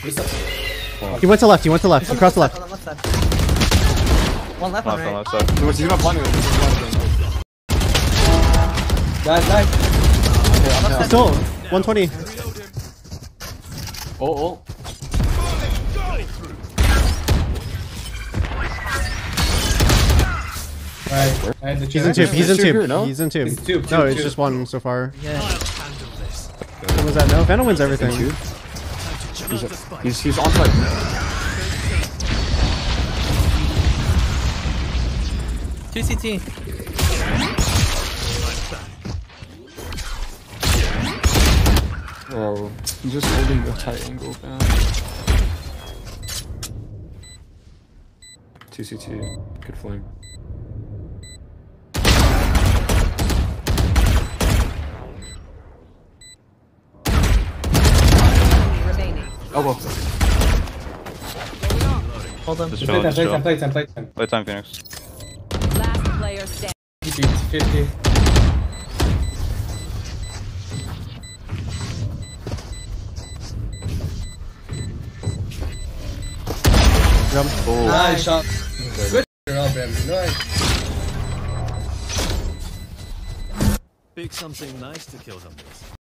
He went to left, across the left. One left, one right. He's not planning it. Guys. Still, 120. Oh. Right. He's in tube. He's in tube. No? He's in tube. He's tube, No, it's tube. just one so far. Yeah. What was that? No, Vandal wins everything. He's on site. Two CT. Bro, he's just holding the tight angle, man. 2 CT. Good flame. Elbow. Hold them. Just chill, just chill. Play time. Playtime, Phoenix. Last player standing. 50. Oh. Nice shot. Good job, man. Nice. Pick something nice to kill zombies.